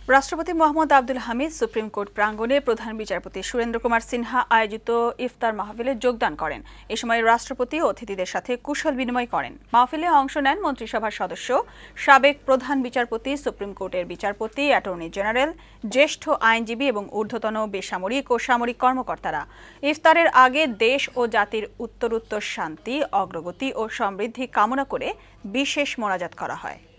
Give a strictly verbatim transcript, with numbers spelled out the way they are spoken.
রাষ্ট্রপতি Mohammad Abdul Hamid supreme court প্রাঙ্গণে প্রধান বিচারপতি সুরেন্দ্র কুমার সিনহা আয়োজিত ইফতার মাহফিলে যোগদান করেন। এ সময় রাষ্ট্রপতি ও অতিথিদের সাথে কুশল বিনিময় করেন। মাহফিলে অংশ নেন মন্ত্রিসভার সদস্য, সাবেক প্রধান বিচারপতি, সুপ্রিম কোর্টের বিচারপতি, অ্যাটর্নি জেনারেল, জ্যেষ্ঠ আইনজীবী এবং ঊর্ধ্বতন বেসামরিক ও সামরিক কর্মকর্তারা। ইফতারের আগে দেশ ও জাতির উত্তরোত্তর শান্তি, অগ্রগতি ও সমৃদ্ধি কামনা করে বিশেষ মোনাজাত করা হয়।